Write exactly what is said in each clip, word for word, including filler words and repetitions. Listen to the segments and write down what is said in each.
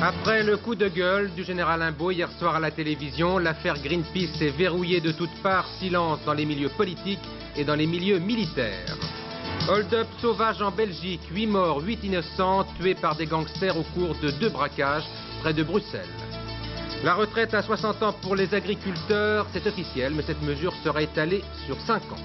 Après le coup de gueule du général Imbaud hier soir à la télévision, l'affaire Greenpeace est verrouillée de toutes parts, silence dans les milieux politiques et dans les milieux militaires. Hold-up sauvage en Belgique, huit morts, huit innocents tués par des gangsters au cours de deux braquages près de Bruxelles. La retraite à soixante ans pour les agriculteurs, c'est officiel, mais cette mesure sera étalée sur cinq ans.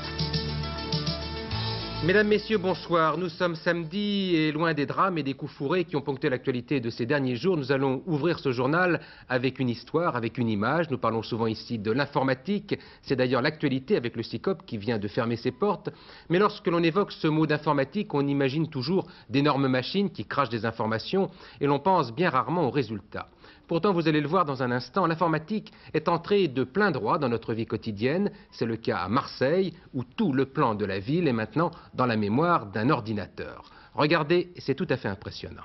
Mesdames, Messieurs, bonsoir. Nous sommes samedi et loin des drames et des coups fourrés qui ont ponctué l'actualité de ces derniers jours. Nous allons ouvrir ce journal avec une histoire, avec une image. Nous parlons souvent ici de l'informatique. C'est d'ailleurs l'actualité avec le SICOP qui vient de fermer ses portes. Mais lorsque l'on évoque ce mot d'informatique, on imagine toujours d'énormes machines qui crachent des informations et l'on pense bien rarement aux résultats. Pourtant, vous allez le voir dans un instant, l'informatique est entrée de plein droit dans notre vie quotidienne. C'est le cas à Marseille, où tout le plan de la ville est maintenant dans la mémoire d'un ordinateur. Regardez, c'est tout à fait impressionnant.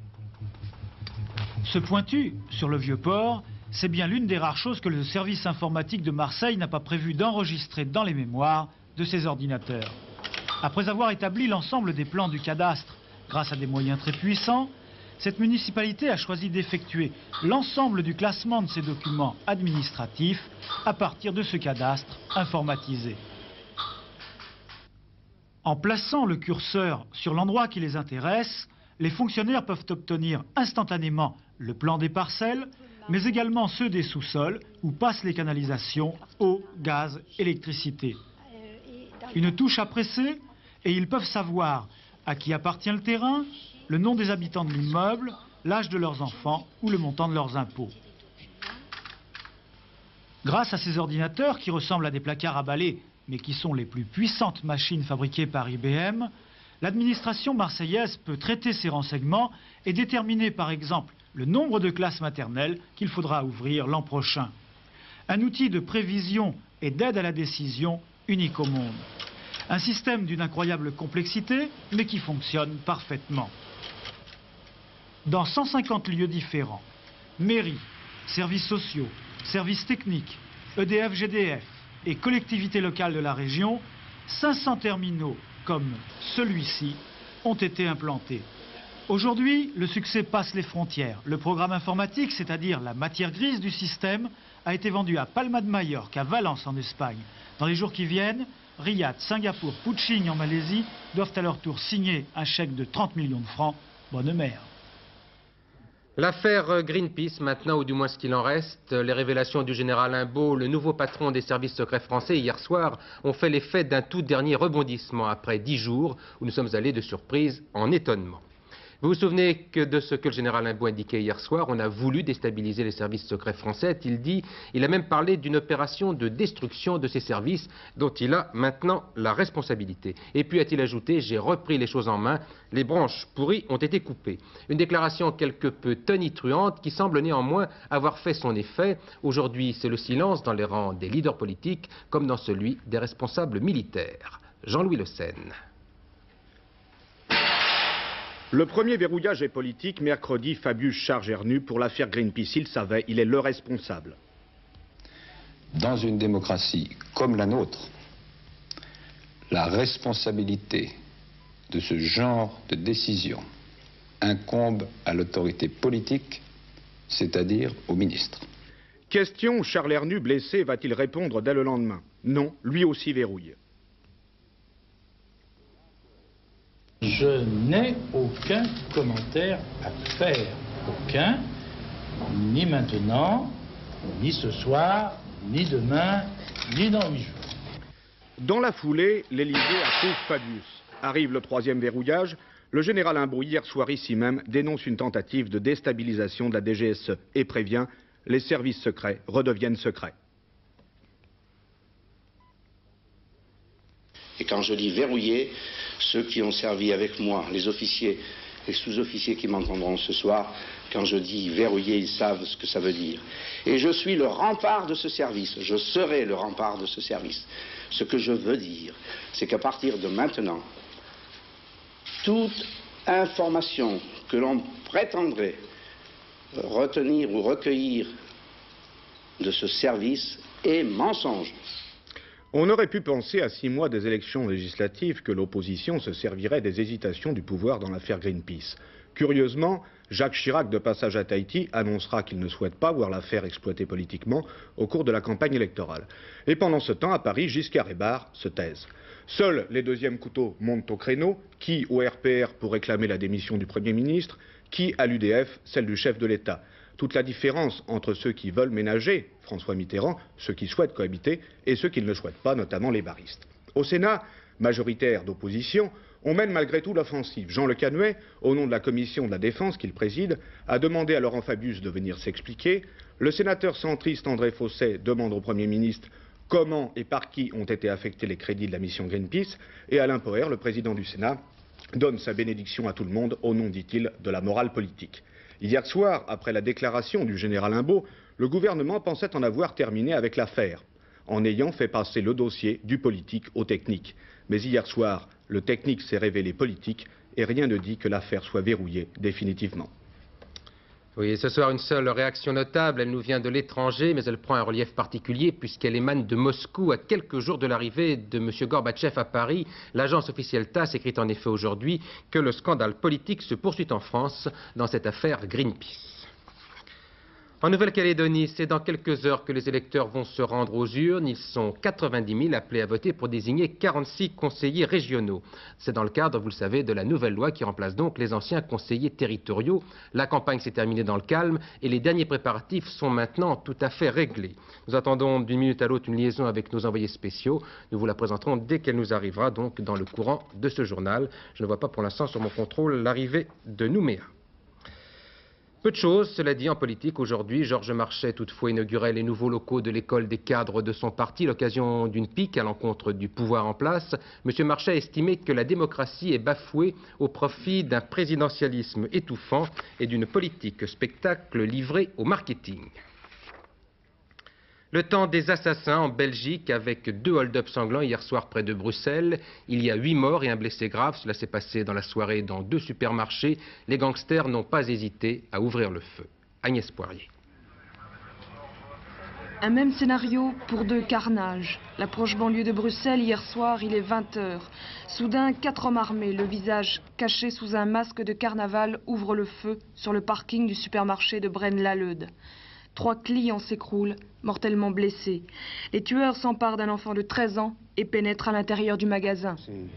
Ce pointu, sur le Vieux-Port, c'est bien l'une des rares choses que le service informatique de Marseille n'a pas prévu d'enregistrer dans les mémoires de ses ordinateurs. Après avoir établi l'ensemble des plans du cadastre grâce à des moyens très puissants, cette municipalité a choisi d'effectuer l'ensemble du classement de ses documents administratifs à partir de ce cadastre informatisé. En plaçant le curseur sur l'endroit qui les intéresse, les fonctionnaires peuvent obtenir instantanément le plan des parcelles, mais également ceux des sous-sols où passent les canalisations, eau, gaz, électricité. Une touche à presser et ils peuvent savoir à qui appartient le terrain, le nom des habitants de l'immeuble, l'âge de leurs enfants ou le montant de leurs impôts. Grâce à ces ordinateurs qui ressemblent à des placards à balai, mais qui sont les plus puissantes machines fabriquées par I B M, l'administration marseillaise peut traiter ces renseignements et déterminer par exemple le nombre de classes maternelles qu'il faudra ouvrir l'an prochain. Un outil de prévision et d'aide à la décision unique au monde. Un système d'une incroyable complexité, mais qui fonctionne parfaitement. Dans cent cinquante lieux différents, mairies, services sociaux, services techniques, E D F G D F et collectivités locales de la région, cinq cents terminaux comme celui-ci ont été implantés. Aujourd'hui, le succès passe les frontières. Le programme informatique, c'est-à-dire la matière grise du système, a été vendu à Palma de Majorque, à Valence en Espagne. Dans les jours qui viennent, Riyad, Singapour, Puching en Malaisie doivent à leur tour signer un chèque de trente millions de francs. Bonne mère. L'affaire Greenpeace, maintenant, ou du moins ce qu'il en reste, les révélations du général Imbaud, le nouveau patron des services secrets français, hier soir, ont fait l'effet d'un tout dernier rebondissement après dix jours où nous sommes allés de surprise en étonnement. Vous vous souvenez que de ce que le général Imbaud indiquait hier soir, on a voulu déstabiliser les services secrets français, a-t-il dit. Il a même parlé d'une opération de destruction de ces services dont il a maintenant la responsabilité. Et puis a-t-il ajouté, j'ai repris les choses en main, les branches pourries ont été coupées. Une déclaration quelque peu tonitruante qui semble néanmoins avoir fait son effet. Aujourd'hui, c'est le silence dans les rangs des leaders politiques comme dans celui des responsables militaires. Jean-Louis Le Sen. Le premier verrouillage est politique. Mercredi, Fabius charge Ernu pour l'affaire Greenpeace. Il savait, il est le responsable. Dans une démocratie comme la nôtre, la responsabilité de ce genre de décision incombe à l'autorité politique, c'est-à-dire au ministre. Question, Charles Ernu, blessé, va-t-il répondre dès le lendemain? Non, lui aussi verrouille. Je n'ai aucun commentaire à faire. Aucun. Ni maintenant, ni ce soir, ni demain, ni dans huit jours. Dans la foulée, l'Élysée approuve Fabius. Arrive le troisième verrouillage. Le général Imbaud, hier soir ici même, dénonce une tentative de déstabilisation de la D G S E et prévient « Les services secrets redeviennent secrets ». Et quand je dis verrouiller, ceux qui ont servi avec moi, les officiers et sous-officiers qui m'entendront ce soir, quand je dis verrouiller, ils savent ce que ça veut dire. Et je suis le rempart de ce service, je serai le rempart de ce service. Ce que je veux dire, c'est qu'à partir de maintenant, toute information que l'on prétendrait retenir ou recueillir de ce service est mensonge. On aurait pu penser à six mois des élections législatives que l'opposition se servirait des hésitations du pouvoir dans l'affaire Greenpeace. Curieusement, Jacques Chirac, de passage à Tahiti, annoncera qu'il ne souhaite pas voir l'affaire exploitée politiquement au cours de la campagne électorale. Et pendant ce temps, à Paris, Giscard et Barre se taisent. Seuls les deuxièmes couteaux montent au créneau, qui au R P R pour réclamer la démission du Premier ministre, qui à l'U D F, celle du chef de l'État. Toute la différence entre ceux qui veulent ménager François Mitterrand, ceux qui souhaitent cohabiter, et ceux qui ne le souhaitent pas, notamment les baristes. Au Sénat, majoritaire d'opposition, on mène malgré tout l'offensive. Jean Le Canuet, au nom de la commission de la Défense qu'il préside, a demandé à Laurent Fabius de venir s'expliquer. Le sénateur centriste André Fosset demande au Premier ministre comment et par qui ont été affectés les crédits de la mission Greenpeace. Et Alain Poher, le président du Sénat, donne sa bénédiction à tout le monde au nom, dit-il, de la morale politique. Hier soir, après la déclaration du général Imbaud, le gouvernement pensait en avoir terminé avec l'affaire, en ayant fait passer le dossier du politique au technique. Mais hier soir, le technique s'est révélé politique et rien ne dit que l'affaire soit verrouillée définitivement. Oui, ce soir, une seule réaction notable, elle nous vient de l'étranger, mais elle prend un relief particulier puisqu'elle émane de Moscou. À quelques jours de l'arrivée de M. Gorbatchev à Paris, l'agence officielle TASS écrit en effet aujourd'hui que le scandale politique se poursuit en France dans cette affaire Greenpeace. En Nouvelle-Calédonie, c'est dans quelques heures que les électeurs vont se rendre aux urnes. Ils sont quatre-vingt-dix mille appelés à voter pour désigner quarante-six conseillers régionaux. C'est dans le cadre, vous le savez, de la nouvelle loi qui remplace donc les anciens conseillers territoriaux. La campagne s'est terminée dans le calme et les derniers préparatifs sont maintenant tout à fait réglés. Nous attendons d'une minute à l'autre une liaison avec nos envoyés spéciaux. Nous vous la présenterons dès qu'elle nous arrivera, donc dans le courant de ce journal. Je ne vois pas pour l'instant sur mon contrôle l'arrivée de Nouméa. Peu de choses, cela dit, en politique. Aujourd'hui, Georges Marchais, toutefois, inaugurait les nouveaux locaux de l'école des cadres de son parti, l'occasion d'une pique à l'encontre du pouvoir en place. M. Marchais a estimé que la démocratie est bafouée au profit d'un présidentialisme étouffant et d'une politique spectacle livrée au marketing. Le temps des assassins en Belgique avec deux hold-up sanglants hier soir près de Bruxelles. Il y a huit morts et un blessé grave. Cela s'est passé dans la soirée dans deux supermarchés. Les gangsters n'ont pas hésité à ouvrir le feu. Agnès Poirier. Un même scénario pour deux carnages. La proche banlieue de Bruxelles, hier soir, il est vingt heures. Soudain, quatre hommes armés, le visage caché sous un masque de carnaval, ouvrent le feu sur le parking du supermarché de Braine-l'Alleud. Trois clients s'écroulent, mortellement blessés. Les tueurs s'emparent d'un enfant de treize ans et pénètrent à l'intérieur du magasin.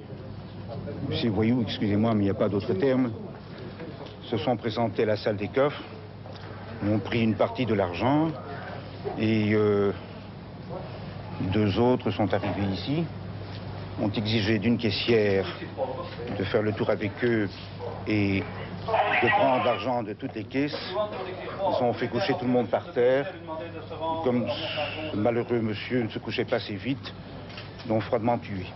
Ces voyous, excusez-moi, mais il n'y a pas d'autre terme, se sont présentés à la salle des coffres, ont pris une partie de l'argent et euh, deux autres sont arrivés ici, ont exigé d'une caissière de faire le tour avec eux et de prendre l'argent de toutes les caisses. Ils ont fait coucher tout le monde par terre. Comme ce malheureux monsieur ne se couchait pas assez vite, l'ont froidement tué.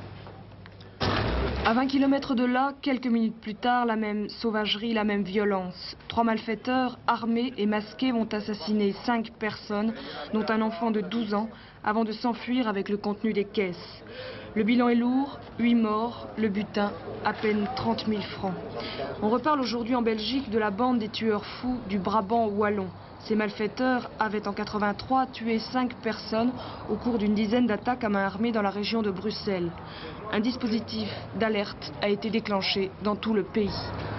À vingt kilomètres de là, quelques minutes plus tard, la même sauvagerie, la même violence. Trois malfaiteurs, armés et masqués, vont assassiner cinq personnes, dont un enfant de douze ans, avant de s'enfuir avec le contenu des caisses. Le bilan est lourd, huit morts, le butin, à peine trente mille francs. On reparle aujourd'hui en Belgique de la bande des tueurs fous du Brabant wallon. Ces malfaiteurs avaient en quatre-vingt-trois tué cinq personnes au cours d'une dizaine d'attaques à main armée dans la région de Bruxelles. Un dispositif d'alerte a été déclenché dans tout le pays.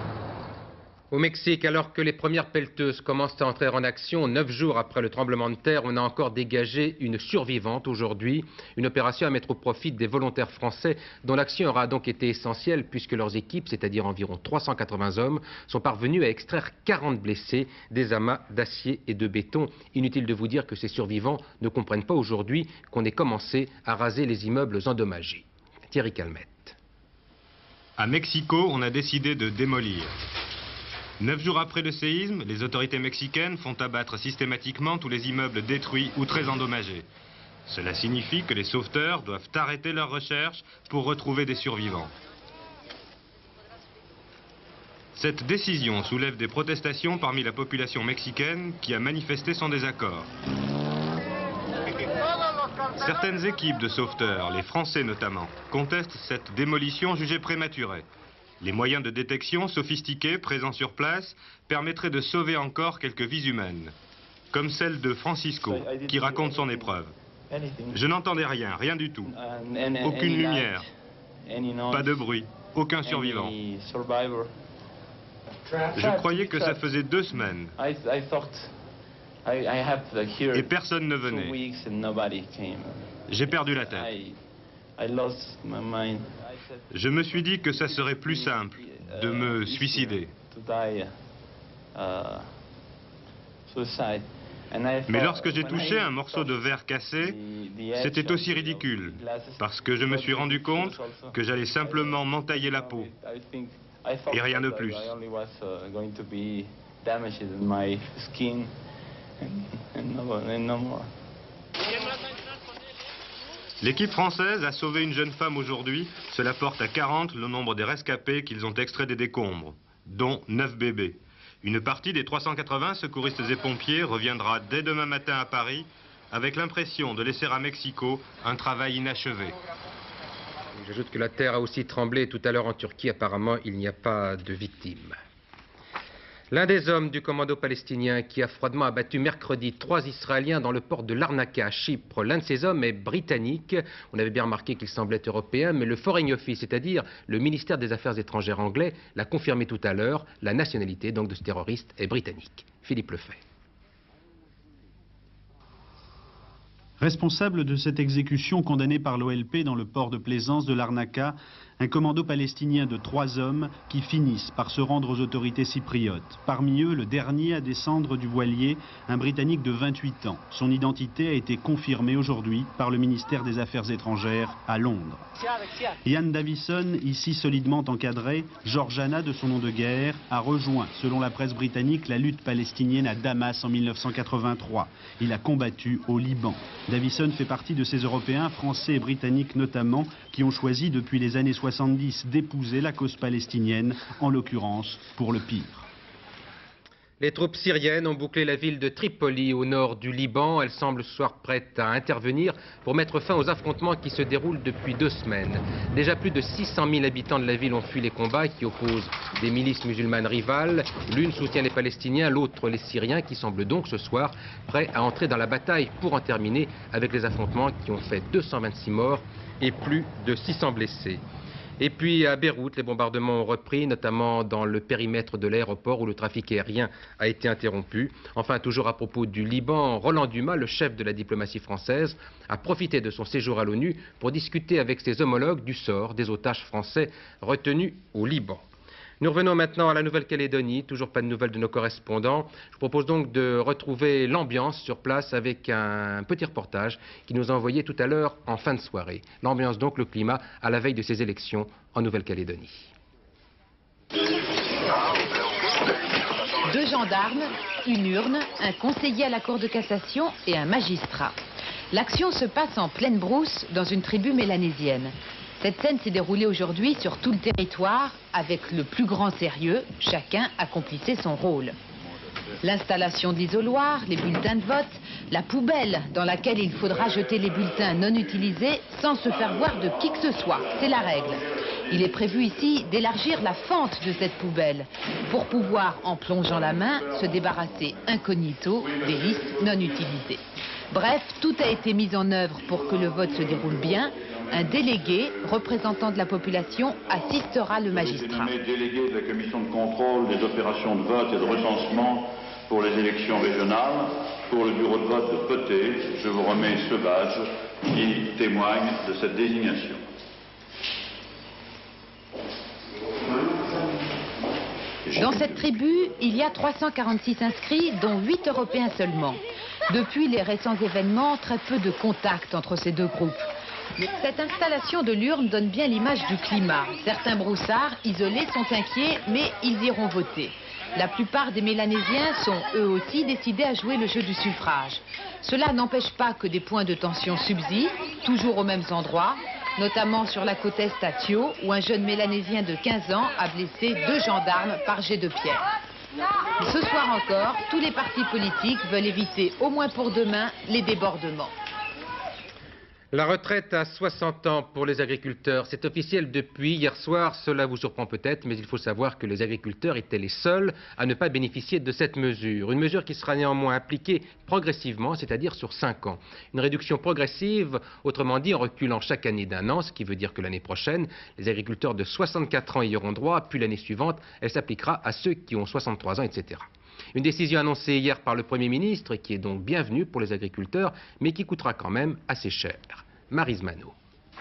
Au Mexique, alors que les premières pelleteuses commencent à entrer en action, neuf jours après le tremblement de terre, on a encore dégagé une survivante aujourd'hui. Une opération à mettre au profit des volontaires français dont l'action aura donc été essentielle puisque leurs équipes, c'est-à-dire environ trois cent quatre-vingts hommes, sont parvenus à extraire quarante blessés des amas d'acier et de béton. Inutile de vous dire que ces survivants ne comprennent pas aujourd'hui qu'on ait commencé à raser les immeubles endommagés. Thierry Calmette. À Mexico, on a décidé de démolir. Neuf jours après le séisme, les autorités mexicaines font abattre systématiquement tous les immeubles détruits ou très endommagés. Cela signifie que les sauveteurs doivent arrêter leurs recherches pour retrouver des survivants. Cette décision soulève des protestations parmi la population mexicaine qui a manifesté son désaccord. Certaines équipes de sauveteurs, les Français notamment, contestent cette démolition jugée prématurée. Les moyens de détection sophistiqués présents sur place permettraient de sauver encore quelques vies humaines, comme celle de Francisco, qui raconte son épreuve. Je n'entendais rien, rien du tout. Aucune lumière, pas de bruit, aucun survivant. Je croyais que ça faisait deux semaines. Et personne ne venait. J'ai perdu la tête. Je me suis dit que ça serait plus simple de me suicider. Mais lorsque j'ai touché un morceau de verre cassé, c'était aussi ridicule, parce que je me suis rendu compte que j'allais simplement m'entailler la peau, et rien de plus. L'équipe française a sauvé une jeune femme aujourd'hui. Cela porte à quarante le nombre des rescapés qu'ils ont extraits des décombres, dont neuf bébés. Une partie des trois cent quatre-vingts secouristes et pompiers reviendra dès demain matin à Paris avec l'impression de laisser à Mexico un travail inachevé. J'ajoute que la terre a aussi tremblé tout à l'heure en Turquie. Apparemment, il n'y a pas de victimes. L'un des hommes du commando palestinien qui a froidement abattu mercredi trois Israéliens dans le port de Larnaca à Chypre, l'un de ces hommes est britannique. On avait bien remarqué qu'il semblait européen, mais le Foreign Office, c'est-à-dire le ministère des Affaires étrangères anglais, l'a confirmé tout à l'heure. La nationalité donc de ce terroriste est britannique. Philippe Lefebvre. Responsable de cette exécution condamnée par l'O L P dans le port de plaisance de Larnaca, un commando palestinien de trois hommes qui finissent par se rendre aux autorités chypriotes. Parmi eux, le dernier à descendre du voilier, un Britannique de vingt-huit ans. Son identité a été confirmée aujourd'hui par le ministère des Affaires étrangères à Londres. Ian Davison, ici solidement encadré, Georgiana de son nom de guerre, a rejoint, selon la presse britannique, la lutte palestinienne à Damas en mille neuf cent quatre-vingt-trois. Il a combattu au Liban. Davison fait partie de ces Européens, Français et Britanniques notamment, qui ont choisi depuis les années soixante-dix d'épouser la cause palestinienne, en l'occurrence pour le pire. Les troupes syriennes ont bouclé la ville de Tripoli au nord du Liban. Elles semblent ce soir prêtes à intervenir pour mettre fin aux affrontements qui se déroulent depuis deux semaines. Déjà plus de six cent mille habitants de la ville ont fui les combats qui opposent des milices musulmanes rivales. L'une soutient les Palestiniens, l'autre les Syriens qui semblent donc ce soir prêts à entrer dans la bataille pour en terminer avec les affrontements qui ont fait deux cent vingt-six morts et plus de six cents blessés. Et puis à Beyrouth, les bombardements ont repris, notamment dans le périmètre de l'aéroport où le trafic aérien a été interrompu. Enfin, toujours à propos du Liban, Roland Dumas, le chef de la diplomatie française, a profité de son séjour à l'ONU pour discuter avec ses homologues du sort des otages français retenus au Liban. Nous revenons maintenant à la Nouvelle-Calédonie, toujours pas de nouvelles de nos correspondants. Je vous propose donc de retrouver l'ambiance sur place avec un petit reportage qui nous a envoyé tout à l'heure en fin de soirée. L'ambiance donc, le climat à la veille de ces élections en Nouvelle-Calédonie. Deux gendarmes, une urne, un conseiller à la Cour de cassation et un magistrat. L'action se passe en pleine brousse dans une tribu mélanésienne. Cette scène s'est déroulée aujourd'hui sur tout le territoire avec le plus grand sérieux. Chacun accomplissait son rôle. L'installation de l'isoloir, les bulletins de vote, la poubelle dans laquelle il faudra jeter les bulletins non utilisés sans se faire voir de qui que ce soit. C'est la règle. Il est prévu ici d'élargir la fente de cette poubelle pour pouvoir, en plongeant la main, se débarrasser incognito des listes non utilisées. Bref, tout a été mis en œuvre pour que le vote se déroule bien. Un délégué, représentant de la population, assistera le magistrat. J'ai nommé délégué de la commission de contrôle des opérations de vote et de recensement pour les élections régionales. Pour le bureau de vote de Poté, je vous remets ce badge qui témoigne de cette désignation. Dans cette tribu, il y a trois cent quarante-six inscrits, dont huit Européens seulement. Depuis les récents événements, très peu de contact entre ces deux groupes. Cette installation de l'urne donne bien l'image du climat. Certains broussards isolés sont inquiets, mais ils iront voter. La plupart des Mélanésiens sont eux aussi décidés à jouer le jeu du suffrage. Cela n'empêche pas que des points de tension subsistent, toujours aux mêmes endroits, notamment sur la côte est à Thio, où un jeune Mélanésien de quinze ans a blessé deux gendarmes par jet de pierre. Ce soir encore, tous les partis politiques veulent éviter, au moins pour demain, les débordements. La retraite à soixante ans pour les agriculteurs, c'est officiel depuis hier soir. Cela vous surprend peut-être, mais il faut savoir que les agriculteurs étaient les seuls à ne pas bénéficier de cette mesure. Une mesure qui sera néanmoins appliquée progressivement, c'est-à-dire sur cinq ans. Une réduction progressive, autrement dit en reculant chaque année d'un an, ce qui veut dire que l'année prochaine, les agriculteurs de soixante-quatre ans y auront droit, puis l'année suivante, elle s'appliquera à ceux qui ont soixante-trois ans, et cetera. Une décision annoncée hier par le Premier ministre et qui est donc bienvenue pour les agriculteurs, mais qui coûtera quand même assez cher. Maryse Manot.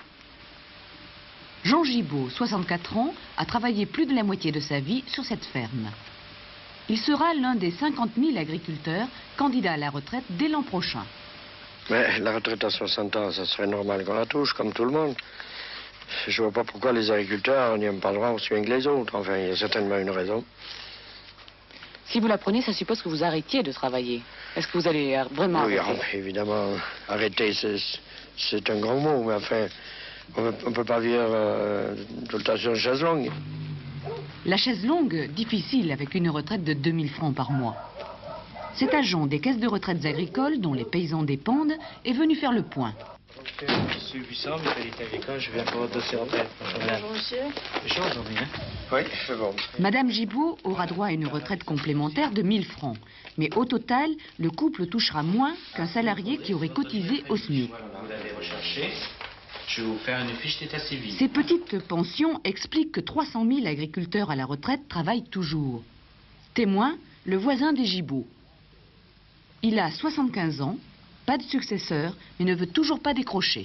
Jean Gibault, soixante-quatre ans, a travaillé plus de la moitié de sa vie sur cette ferme. Il sera l'un des cinquante mille agriculteurs candidats à la retraite dès l'an prochain. Mais la retraite à soixante ans, ça serait normal qu'on la touche, comme tout le monde. Je vois pas pourquoi les agriculteurs n'y ont pas le droit aussi bien que les autres. Enfin, il y a certainement une raison. Si vous la prenez, ça suppose que vous arrêtiez de travailler. Est-ce que vous allez vraiment oui, arrêter? Oui, évidemment. Arrêter, c'est un grand mot, mais enfin, on ne peut pas vivre euh, tout le temps sur une chaise longue. La chaise longue, difficile avec une retraite de deux mille francs par mois. Cet agent des caisses de retraites agricoles, dont les paysans dépendent, est venu faire le point. Monsieur Buisson, mutualité agricole, je viens pour votre dossier retraite. Bonjour, monsieur. C'est chaud aujourd'hui, hein? Oui, c'est bon. Madame Gibault aura droit à une retraite complémentaire de mille francs. Mais au total, le couple touchera moins qu'un salarié qui aurait cotisé au S M I C. Vous l'avez recherché. Je vais vous faire une fiche d'état civil. Ces petites pensions expliquent que trois cent mille agriculteurs à la retraite travaillent toujours. Témoin, le voisin des Gibault. Il a soixante-quinze ans, pas de successeur, mais ne veut toujours pas décrocher.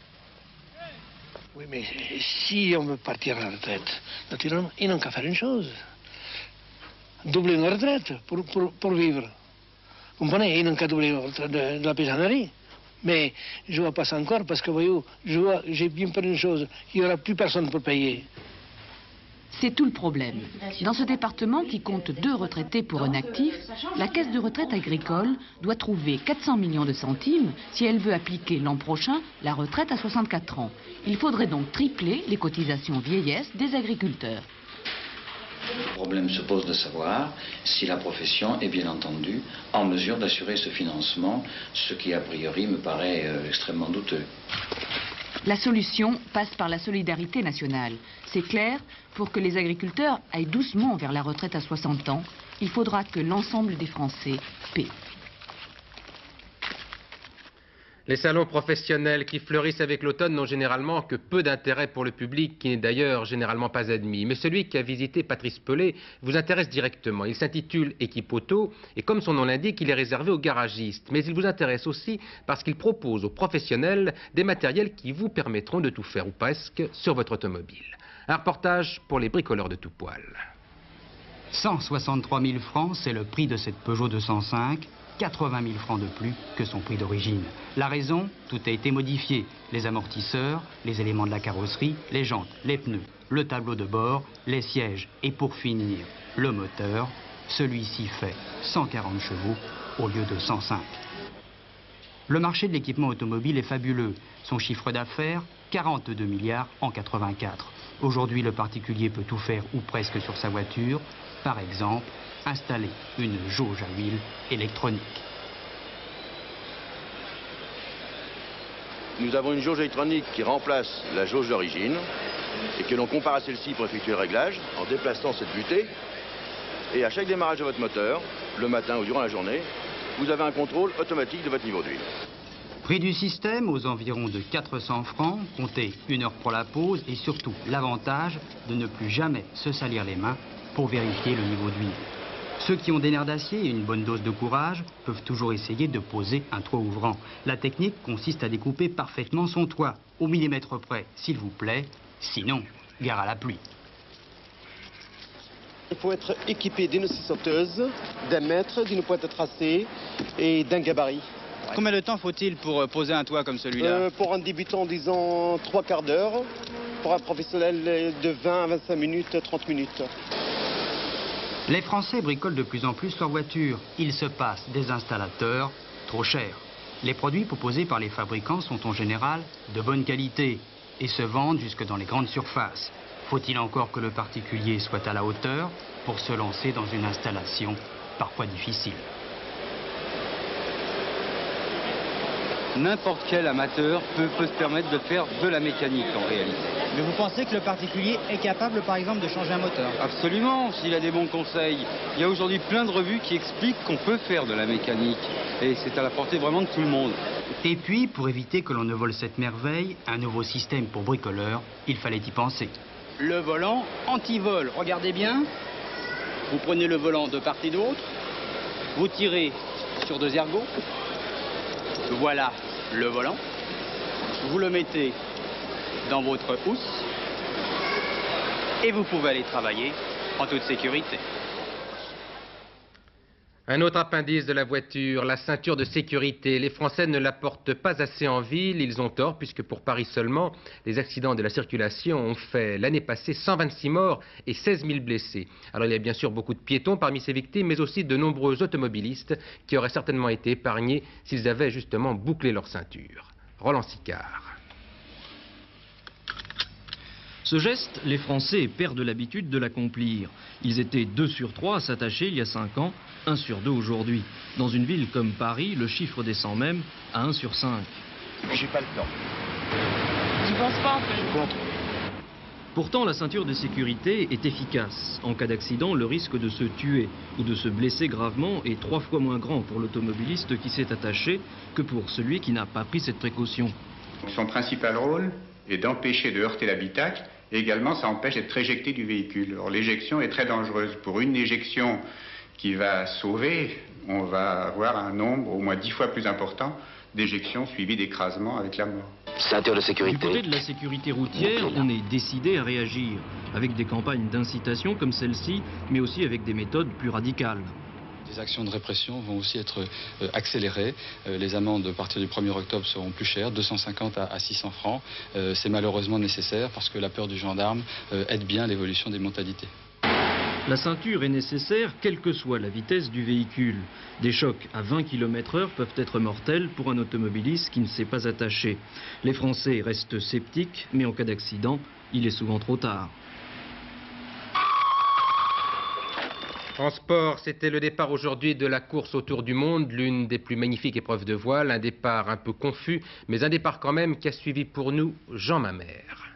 Oui, mais si on veut partir à la retraite, naturellement, ils n'ont qu'à faire une chose. Doubler une retraite pour, pour, pour vivre. Vous comprenez? Ils n'ont qu'à doubler une retraite de, de la paysannerie. Mais je ne vois pas ça encore parce que, voyez-vous, j'ai bien peur d'une chose, il n'y aura plus personne pour payer. C'est tout le problème. Dans ce département qui compte deux retraités pour un actif, la caisse de retraite agricole doit trouver quatre cents millions de centimes si elle veut appliquer l'an prochain la retraite à soixante-quatre ans. Il faudrait donc tripler les cotisations vieillesse des agriculteurs. Le problème se pose de savoir si la profession est bien entendu en mesure d'assurer ce financement, ce qui a priori me paraît euh, extrêmement douteux. La solution passe par la solidarité nationale. C'est clair, pour que les agriculteurs aillent doucement vers la retraite à soixante ans, il faudra que l'ensemble des Français paient. Les salons professionnels qui fleurissent avec l'automne n'ont généralement que peu d'intérêt pour le public, qui n'est d'ailleurs généralement pas admis. Mais celui qui a visité Patrice Pelé vous intéresse directement. Il s'intitule Équipe Auto et comme son nom l'indique, il est réservé aux garagistes. Mais il vous intéresse aussi parce qu'il propose aux professionnels des matériels qui vous permettront de tout faire, ou presque, sur votre automobile. Un reportage pour les bricoleurs de tout poil. cent soixante-trois mille francs, c'est le prix de cette Peugeot deux cent cinq. quatre-vingt mille francs de plus que son prix d'origine. La raison, tout a été modifié. Les amortisseurs, les éléments de la carrosserie, les jantes, les pneus, le tableau de bord, les sièges et pour finir, le moteur. Celui-ci fait cent quarante chevaux au lieu de cent cinq. Le marché de l'équipement automobile est fabuleux. Son chiffre d'affaires, quarante-deux milliards en quatre-vingt-quatre. Aujourd'hui, le particulier peut tout faire ou presque sur sa voiture. Par exemple, installer une jauge à huile électronique. Nous avons une jauge électronique qui remplace la jauge d'origine et que l'on compare à celle-ci pour effectuer le réglage en déplaçant cette butée. Et à chaque démarrage de votre moteur, le matin ou durant la journée, vous avez un contrôle automatique de votre niveau d'huile. Prix du système aux environs de quatre cents francs, comptez une heure pour la pause et surtout l'avantage de ne plus jamais se salir les mains pour vérifier le niveau d'huile. Ceux qui ont des nerfs d'acier et une bonne dose de courage peuvent toujours essayer de poser un toit ouvrant. La technique consiste à découper parfaitement son toit, au millimètre près, s'il vous plaît. Sinon, gare à la pluie. Il faut être équipé d'une scie sauteuse, d'un mètre, d'une pointe tracée et d'un gabarit. Combien de temps faut-il pour poser un toit comme celui-là? euh, Pour un débutant, disons, trois quarts d'heure. Pour un professionnel, de vingt à vingt-cinq minutes, trente minutes. Les Français bricolent de plus en plus leurs voitures. Ils se passent des installateurs trop chers. Les produits proposés par les fabricants sont en général de bonne qualité et se vendent jusque dans les grandes surfaces. Faut-il encore que le particulier soit à la hauteur pour se lancer dans une installation parfois difficile? n'importe quel amateur peut, peut se permettre de faire de la mécanique en réalité. Mais vous pensez que le particulier est capable, par exemple, de changer un moteur? Absolument, s'il a des bons conseils. Il y a aujourd'hui plein de revues qui expliquent qu'on peut faire de la mécanique. Et c'est à la portée vraiment de tout le monde. Et puis, pour éviter que l'on ne vole cette merveille, un nouveau système pour bricoleurs, il fallait y penser. Le volant anti-vol, regardez bien. Vous prenez le volant de part et d'autre, vous tirez sur deux ergots. Voilà le volant. Vous le mettez dans votre housse et vous pouvez aller travailler en toute sécurité. Un autre appendice de la voiture, la ceinture de sécurité. Les Français ne la portent pas assez en ville, ils ont tort, puisque pour Paris seulement, les accidents de la circulation ont fait l'année passée cent vingt-six morts et seize mille blessés. Alors il y a bien sûr beaucoup de piétons parmi ces victimes, mais aussi de nombreux automobilistes qui auraient certainement été épargnés s'ils avaient justement bouclé leur ceinture. Roland Sicard. Ce geste, les Français perdent l'habitude de l'accomplir. Ils étaient deux sur trois à s'attacher il y a cinq ans, un sur deux aujourd'hui. Dans une ville comme Paris, le chiffre descend même à un sur cinq. J'ai pas le temps. J'y pense pas en fait. Je suis contre. Pourtant, la ceinture de sécurité est efficace. En cas d'accident, le risque de se tuer ou de se blesser gravement est trois fois moins grand pour l'automobiliste qui s'est attaché que pour celui qui n'a pas pris cette précaution. Son principal rôle est d'empêcher de heurter l'habitacle. Et également, ça empêche d'être éjecté du véhicule. Or, l'éjection est très dangereuse. Pour une éjection qui va sauver, on va avoir un nombre au moins dix fois plus important d'éjections suivies d'écrasements avec la mort. Ceinture de sécurité. Du côté de la sécurité routière, on est décidé à réagir, avec des campagnes d'incitation comme celle-ci, mais aussi avec des méthodes plus radicales. Les actions de répression vont aussi être euh, accélérées. Euh, les amendes à partir du premier octobre seront plus chères, deux cent cinquante à six cents francs. Euh, C'est malheureusement nécessaire parce que la peur du gendarme euh, aide bien l'évolution des mentalités. La ceinture est nécessaire quelle que soit la vitesse du véhicule. Des chocs à vingt kilomètres heure peuvent être mortels pour un automobiliste qui ne s'est pas attaché. Les Français restent sceptiques, mais en cas d'accident, il est souvent trop tard. En sport, c'était le départ aujourd'hui de la course autour du monde, l'une des plus magnifiques épreuves de voile, un départ un peu confus, mais un départ quand même qui a suivi pour nous Jean Mamère.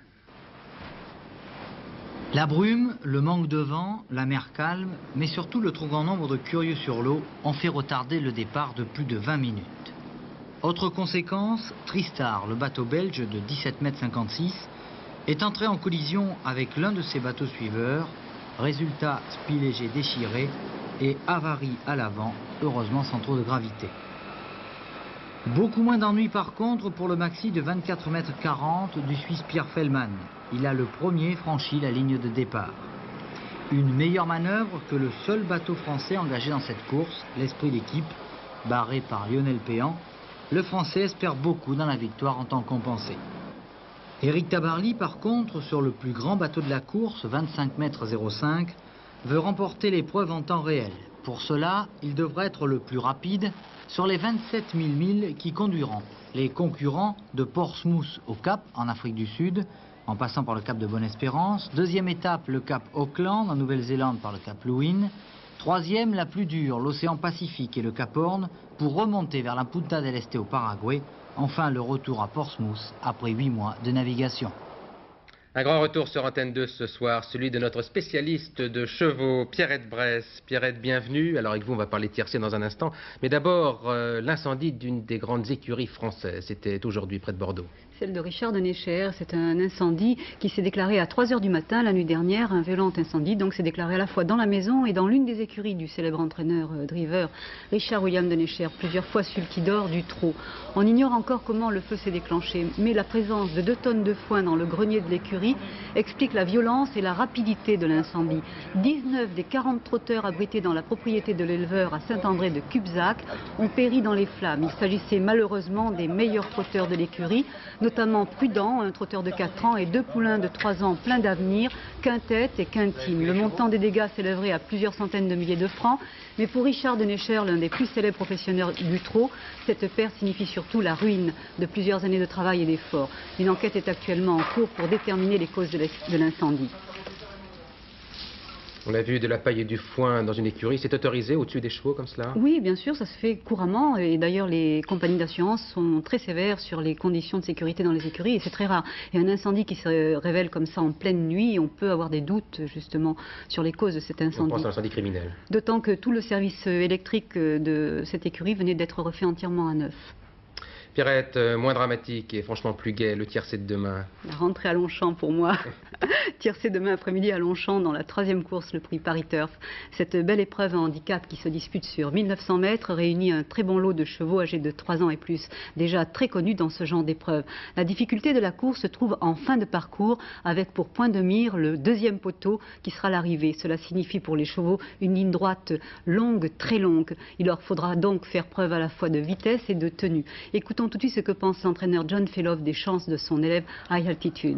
La brume, le manque de vent, la mer calme, mais surtout le trop grand nombre de curieux sur l'eau ont fait retarder le départ de plus de vingt minutes. Autre conséquence, Tristar, le bateau belge de dix-sept mètres cinquante-six, est entré en collision avec l'un de ses bateaux suiveurs. Résultat, spi léger déchiré et avarie à l'avant, heureusement sans trop de gravité. Beaucoup moins d'ennuis par contre pour le maxi de vingt-quatre mètres quarante du Suisse Pierre Fellman. Il a le premier franchi la ligne de départ. Une meilleure manœuvre que le seul bateau français engagé dans cette course, l'Esprit d'équipe, barré par Lionel Péan. Le Français espère beaucoup dans la victoire en temps compensé. Éric Tabarly, par contre, sur le plus grand bateau de la course, vingt-cinq mètres zéro cinq, veut remporter l'épreuve en temps réel. Pour cela, il devrait être le plus rapide sur les vingt-sept mille milles qui conduiront les concurrents de Portsmouth au Cap, en Afrique du Sud, en passant par le Cap de Bonne-Espérance. Deuxième étape, le Cap Auckland, en Nouvelle-Zélande, par le Cap Lewin. Troisième, la plus dure, l'océan Pacifique et le Cap Horn, pour remonter vers la Punta del Este au Paraguay. Enfin, le retour à Portsmouth après huit mois de navigation. Un grand retour sur Antenne deux ce soir, celui de notre spécialiste de chevaux, Pierrette Bresse. Pierrette, bienvenue. Alors avec vous, on va parler tiercé dans un instant. Mais d'abord, euh, l'incendie d'une des grandes écuries françaises. C'était aujourd'hui près de Bordeaux. Celle de Richard de Necher. C'est un incendie qui s'est déclaré à trois heures du matin la nuit dernière. Un violent incendie, donc s'est déclaré à la fois dans la maison et dans l'une des écuries du célèbre entraîneur euh, driver Richard William de Necher, plusieurs fois sulkidor du trot. On ignore encore comment le feu s'est déclenché, mais la présence de deux tonnes de foin dans le grenier de l'écurie explique la violence et la rapidité de l'incendie. dix-neuf des quarante trotteurs abrités dans la propriété de l'éleveur à Saint-André de Cubzac ont péri dans les flammes. Il s'agissait malheureusement des meilleurs trotteurs de l'écurie, notamment Prudent, un trotteur de quatre ans, et deux poulains de trois ans pleins d'avenir, Quintette et Quintime. Le montant des dégâts s'élèverait à plusieurs centaines de milliers de francs, mais pour Richard de Necher, l'un des plus célèbres professionnels du trot, cette perte signifie surtout la ruine de plusieurs années de travail et d'efforts. Une enquête est actuellement en cours pour déterminer les causes de l'incendie. On a vu de la paille et du foin dans une écurie. C'est autorisé au-dessus des chevaux comme cela? Oui, bien sûr, ça se fait couramment. Et d'ailleurs, les compagnies d'assurance sont très sévères sur les conditions de sécurité dans les écuries. Et c'est très rare. Et un incendie qui se révèle comme ça en pleine nuit, on peut avoir des doutes justement sur les causes de cet incendie. On pense à l'incendie criminel. D'autant que tout le service électrique de cette écurie venait d'être refait entièrement à neuf. Pierrette, euh, moins dramatique et franchement plus gai, le tiercé de demain. La rentrée à Longchamp pour moi. Tiercé demain après-midi à Longchamp dans la troisième course, le prix Paris Turf. Cette belle épreuve à handicap qui se dispute sur mille neuf cents mètres réunit un très bon lot de chevaux âgés de trois ans et plus, déjà très connus dans ce genre d'épreuve. La difficulté de la course se trouve en fin de parcours avec pour point de mire le deuxième poteau qui sera l'arrivée. Cela signifie pour les chevaux une ligne droite longue, très longue. Il leur faudra donc faire preuve à la fois de vitesse et de tenue. Écoutons tout de suite ce que pense l'entraîneur John Fellow des chances de son élève High Altitude.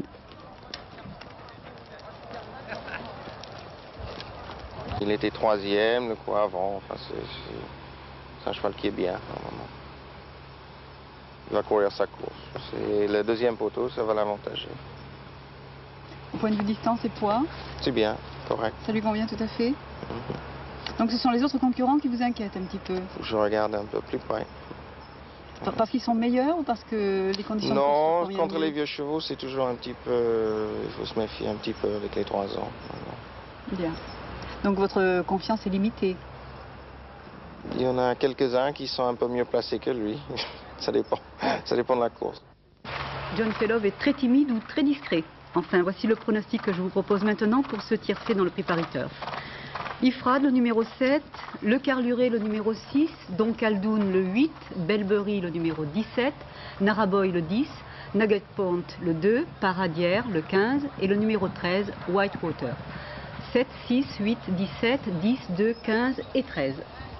Il était troisième le coup avant, enfin, c'est un cheval qui est bien normalement. Il va courir sa course. C'est le deuxième poteau, ça va l'avantager. Au point de vue distance et poids? C'est bien, correct. Ça lui convient tout à fait? Mm-hmm. Donc ce sont les autres concurrents qui vous inquiètent un petit peu? Je regarde un peu plus près. Parce qu'ils sont meilleurs ou parce que les conditions non, de course sont contre les vieux chevaux, c'est toujours un petit peu... Il faut se méfier un petit peu avec les trois ans. Bien. Donc votre confiance est limitée? Il y en a quelques-uns qui sont un peu mieux placés que lui. Ça dépend. Ça dépend de la course. John Fellow est très timide ou très discret. Enfin, voici le pronostic que je vous propose maintenant pour ce tiercé dans le prix Paris Turf. Ifrad, le numéro sept, Le Carluré, le numéro six, Don Caldoun, le huit, Belbury, le numéro dix-sept, Naraboy, le dix, Nugget Point, le deux, Paradière, le quinze et le numéro treize, Whitewater. sept, six, huit, dix-sept, dix, deux, quinze et treize.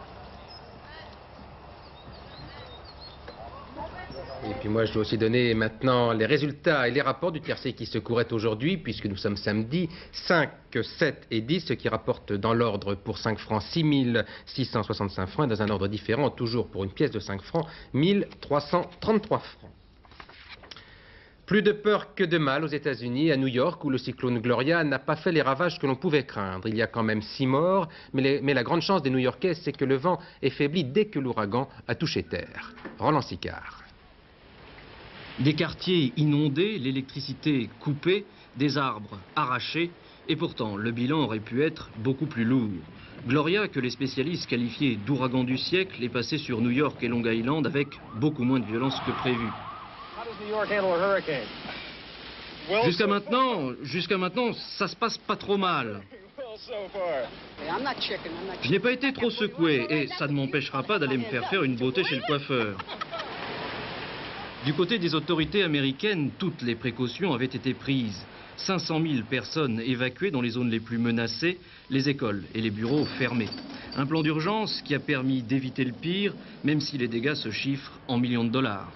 Et puis moi, je dois aussi donner maintenant les résultats et les rapports du tiercé qui se courait aujourd'hui, puisque nous sommes samedi, cinq, sept et dix, ce qui rapporte dans l'ordre pour cinq francs six mille six cent soixante-cinq francs, et dans un ordre différent, toujours pour une pièce de cinq francs, mille trois cent trente-trois francs. Plus de peur que de mal aux États-Unis, à New York, où le cyclone Gloria n'a pas fait les ravages que l'on pouvait craindre. Il y a quand même six morts, mais, les, mais la grande chance des New-Yorkais, c'est que le vent est faibli dès que l'ouragan a touché terre. Roland Sicard. Des quartiers inondés, l'électricité coupée, des arbres arrachés, et pourtant le bilan aurait pu être beaucoup plus lourd. Gloria, que les spécialistes qualifiaient d'ouragan du siècle, est passé sur New York et Long Island avec beaucoup moins de violence que prévu. Jusqu'à maintenant, jusqu'à maintenant, ça se passe pas trop mal. Je n'ai pas été trop secoué et ça ne m'empêchera pas d'aller me faire faire une beauté chez le coiffeur. Du côté des autorités américaines, toutes les précautions avaient été prises. cinq cent mille personnes évacuées dans les zones les plus menacées, les écoles et les bureaux fermés. Un plan d'urgence qui a permis d'éviter le pire, même si les dégâts se chiffrent en millions de dollars.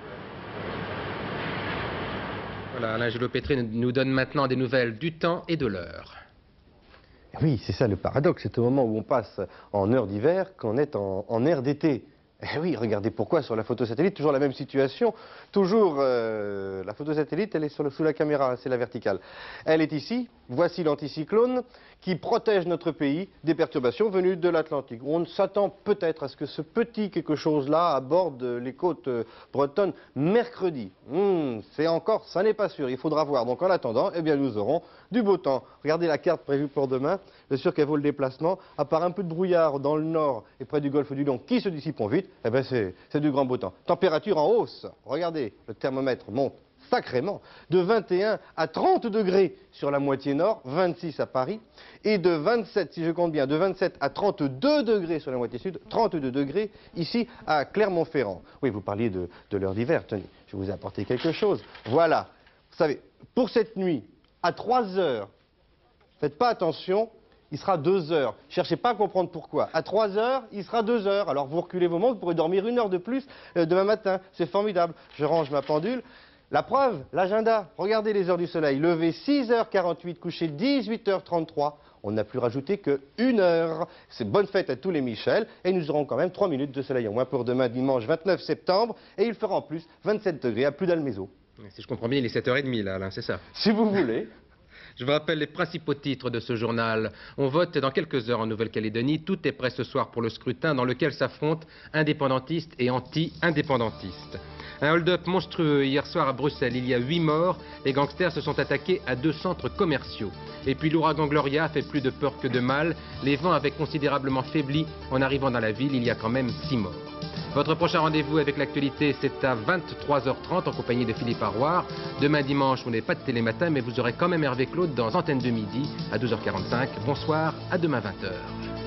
Voilà, Alain Gillot-Pétré nous donne maintenant des nouvelles du temps et de l'heure. Oui, c'est ça le paradoxe. C'est au moment où on passe en heure d'hiver qu'on est en, en air d'été. Eh oui, regardez pourquoi sur la photo satellite, toujours la même situation. Toujours, euh, la photo satellite, elle est sur le, sous la caméra, c'est la verticale. Elle est ici, voici l'anticyclone qui protège notre pays des perturbations venues de l'Atlantique. On s'attend peut-être à ce que ce petit quelque chose-là aborde les côtes bretonnes mercredi. Mmh, c'est encore, ça n'est pas sûr, il faudra voir. Donc en attendant, eh bien nous aurons du beau temps. Regardez la carte prévue pour demain, bien sûr qu'elle vaut le déplacement. À part un peu de brouillard dans le nord et près du golfe du Lion qui se dissiperont vite, eh bien c'est du grand beau temps. Température en hausse, regardez, le thermomètre monte sacrément, de vingt et un à trente degrés sur la moitié nord, vingt-six à Paris, et de vingt-sept, si je compte bien, de vingt-sept à trente-deux degrés sur la moitié sud, trente-deux degrés ici à Clermont-Ferrand. Oui, vous parliez de, de l'heure d'hiver, tenez, je vais vous apporter quelque chose. Voilà, vous savez, pour cette nuit, à trois heures, faites pas attention, il sera deux heures. Cherchez pas à comprendre pourquoi. À trois heures, il sera deux heures. Alors vous reculez vos montres, vous pourrez dormir une heure de plus euh, demain matin. C'est formidable. Je range ma pendule. La preuve, l'agenda. Regardez les heures du soleil. Levé six heures quarante-huit, couché dix-huit heures trente-trois. On n'a plus rajouté qu'une heure. C'est bonne fête à tous les Michel. Et nous aurons quand même trois minutes de soleil en moins pour demain dimanche vingt-neuf septembre. Et il fera en plus vingt-sept degrés à plus d'Almézo. Si je comprends bien, il est sept heures trente là, Alain, c'est ça? Si vous voulez. Je vous rappelle les principaux titres de ce journal. On vote dans quelques heures en Nouvelle-Calédonie. Tout est prêt ce soir pour le scrutin dans lequel s'affrontent indépendantistes et anti-indépendantistes. Un hold-up monstrueux hier soir à Bruxelles. Il y a huit morts. Les gangsters se sont attaqués à deux centres commerciaux. Et puis l'ouragan Gloria a fait plus de peur que de mal. Les vents avaient considérablement faibli en arrivant dans la ville. Il y a quand même six morts. Votre prochain rendez-vous avec l'actualité, c'est à vingt-trois heures trente en compagnie de Philippe Arroir. Demain dimanche, vous n'avez pas de télématin, mais vous aurez quand même Hervé Claude dans Antenne de midi à douze heures quarante-cinq. Bonsoir, à demain vingt heures.